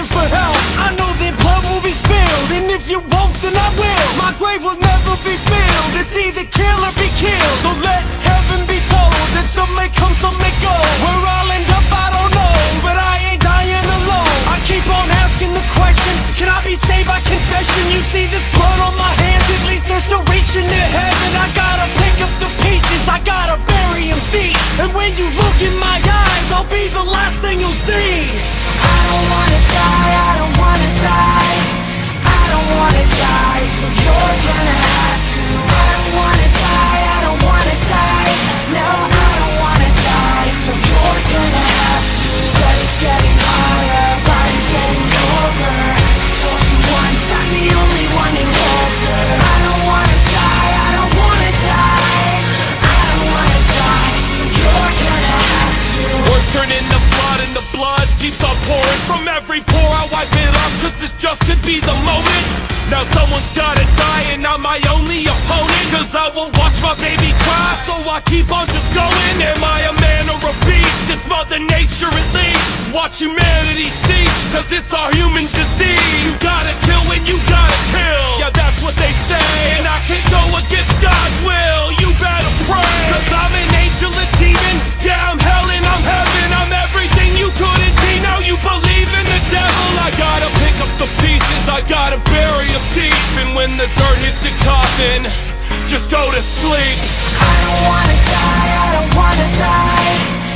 screaming for help. I know that blood will be spilled, and if you won't, then I will. My grave will never be filled. It's either kill or be killed. So let heaven be told that some may come, some may go. Where I'll end up, I don't know, but I ain't dying alone. I keep on asking the question, can I be saved by confession? You see this blood on my hands, at least they're still reaching to heaven. I gotta pick up the pieces, I gotta bury them deep. And when you look in my eyes, I'll be the last thing you'll see. I don't wanna die, I don't wanna die. I don't wanna die, so you're gonna have to. I don't wanna die, I don't wanna die. No, I don't wanna die, so you're gonna have to. But it's getting harder, body's getting older. Told you once, I'm the only one who holds her. I don't wanna die, I don't wanna die. I don't wanna die, so you're gonna have to. Words turn into blood and the blood keeps on pouring. From every pore I wipe it off, cause this just could be the moment. Now someone's gotta die and I'm my only opponent. Cause I won't watch my baby cry, so I keep on just going. Am I a man or a beast? It's Mother Nature at least. Watch humanity cease, cause it's our human disease. You gotta kill when you gotta kill. Yeah, that's what they say, and I can't go against God's will. You better pray, cause I'm an angel, a demon. Yeah, I'm hell and I'm heaven. I'm everything you couldn't be. Now you believe in the devil. I gotta pick up the pieces, I gotta bury them deep. And when the dirt hits your coffin, just go to sleep. I don't wanna die, I don't wanna die.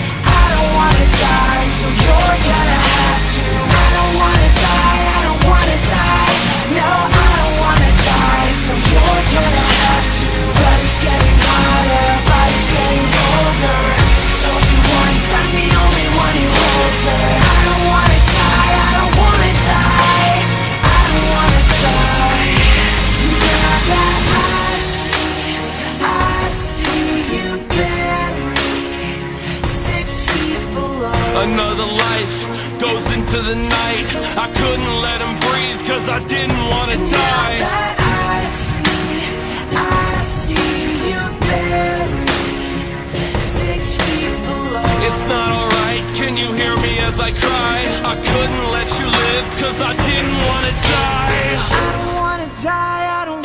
I don't wanna die, so you're gonna have to. I don't wanna die, I don't wanna die. No, I don't wanna die, so you're gonna have to. But it's getting harder, body's getting older. Told you once, I'm the only one who holds her. I don't wanna die, I don't wanna die. I don't wanna die. Now that I see you buried 6 feet below. Another life goes into the night. I couldn't let him breathe cause I didn't wanna die. Now that I see you buried 6 feet below. It's not alright, can you hear me as I cry? I couldn't let you live cause I didn't wanna die. I don't wanna die, I don't